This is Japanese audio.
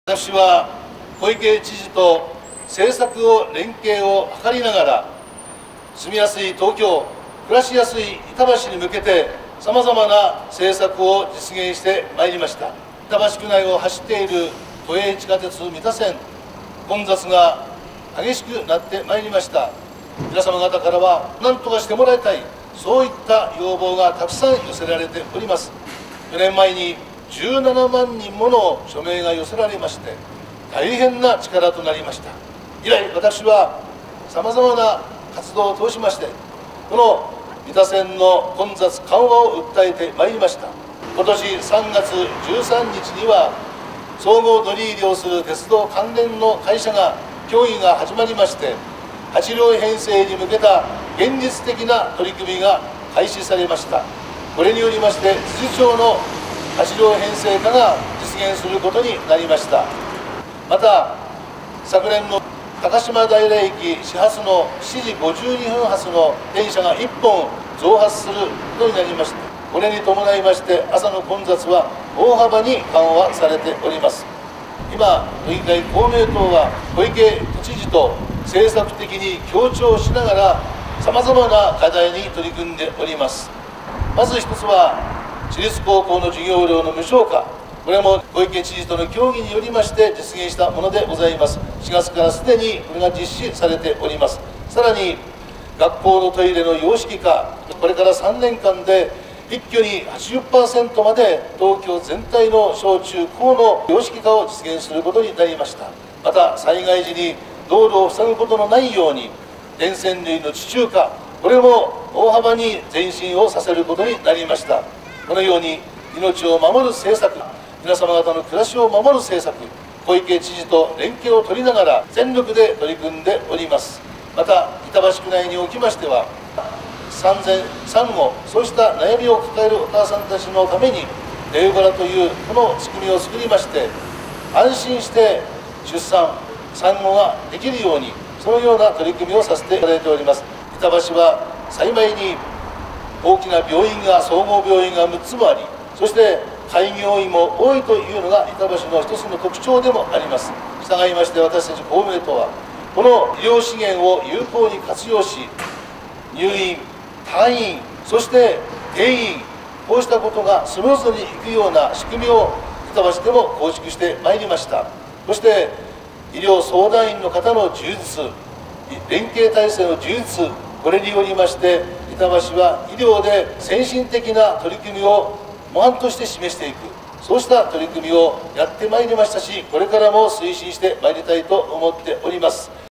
私は小池知事と政策を連携を図りながら、住みやすい東京、暮らしやすい板橋に向けて、さまざまな政策を実現してまいりました。板橋区内を走っている都営地下鉄三田線、混雑が激しくなってまいりました。皆様方からは何とかしてもらいたい、そういった要望がたくさん寄せられております。4年前に17万人もの署名が寄せられまして、大変な力となりました。以来、私はさまざまな活動を通しまして、この三田線の混雑緩和を訴えてまいりました。今年3月13日には、総合乗り入れをする鉄道関連の会社が協議が始まりまして、8両編成に向けた現実的な取り組みが開始されました。これによりまして、辻町の8両編成化が実現することになりました。また、昨年の高島平駅始発の7時52分発の電車が1本増発することになりました。これに伴いまして、朝の混雑は大幅に緩和されております。今、都議会公明党は小池都知事と政策的に協調しながら、さまざまな課題に取り組んでおります。まず一つは、私立高校の授業料の無償化、これも小池知事との協議によりまして実現したものでございます。4月からすでにこれが実施されております。さらに、学校のトイレの洋式化、これから3年間で一挙に 80% まで東京全体の小中高の洋式化を実現することになりました。また、災害時に道路を塞ぐことのないように、電線類の地中化、これも大幅に前進をさせることになりました。このように命を守る政策、皆様方の暮らしを守る政策、小池知事と連携を取りながら全力で取り組んでおります。また、板橋区内におきましては、産前産後、そうした悩みを抱えるお母さんたちのために、レウバラというこの仕組みを作りまして、安心して出産、産後ができるように、そのような取り組みをさせていただいております。板橋は幸いに大きな病院が、総合病院が6つもあり、そして開業医も多いというのが板橋の一つの特徴でもあります。したがいまして、私たち公明党は、この医療資源を有効に活用し、入院、退院、そして転院、こうしたことがスムーズにいくような仕組みを板橋でも構築してまいりました。そして、医療相談員の方の充実、連携体制の充実、これによりまして、板橋は医療で先進的な取り組みを模範として示していく、そうした取り組みをやってまいりましたし、これからも推進してまいりたいと思っております。